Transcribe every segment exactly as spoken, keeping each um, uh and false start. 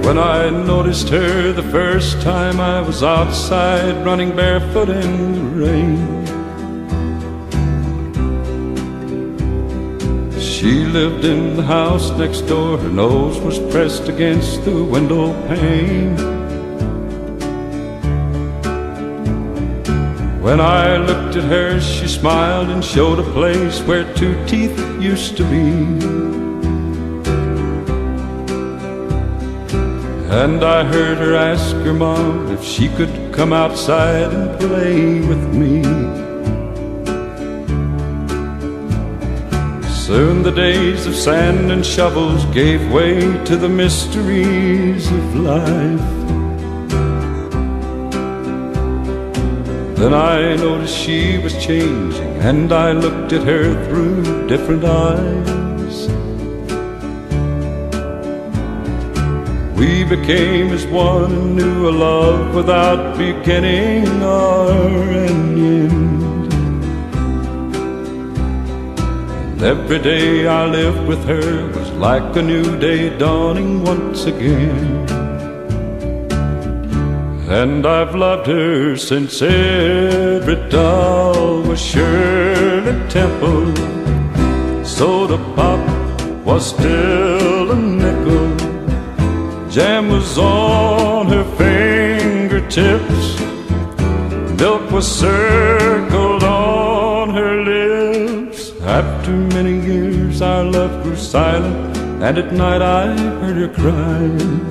When I noticed her the first time, I was outside running barefoot in the rain. She lived in the house next door, her nose was pressed against the window pane. When I looked at her, she smiled and showed a place where two teeth used to be. And I heard her ask her mom if she could come outside and play with me. Soon the days of sand and shovels gave way to the mysteries of life. Then I noticed she was changing, and I looked at her through different eyes. We became as one and knew a love without beginning or end. And every day I lived with her was like a new day dawning once again. And I've loved her since every doll was Shirley Temple. Soda pop was still a nickel. Jam was on her fingertips. Milk was circled on her lips. After many years our love grew silent, and at night I heard her cry.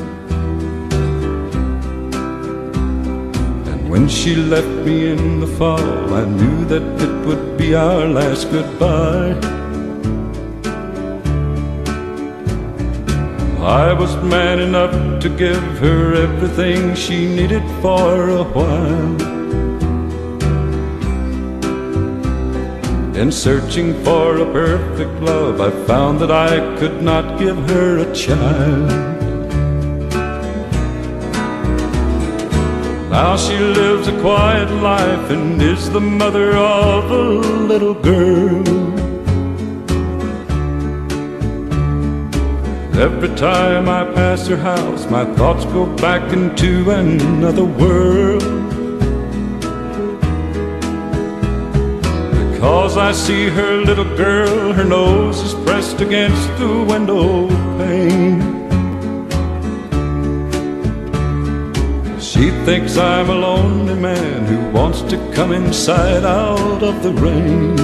And when she left me in the fall, I knew that it would be our last goodbye. I was man enough to give her everything she needed for a while. In searching for a perfect love, I found that I could not give her a child. Now she lives a quiet life and is the mother of a little girl. Every time I pass her house, my thoughts go back into another world. Because I see her little girl, her nose is pressed against the window pane. She thinks I'm a lonely man who wants to come inside out of the rain.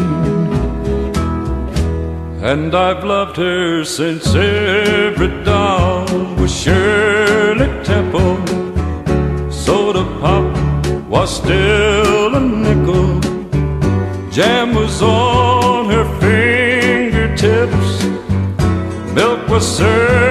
And I've loved her since every doll was Shirley Temple. Soda pop was still a nickel. Jam was on her fingertips. Milk was served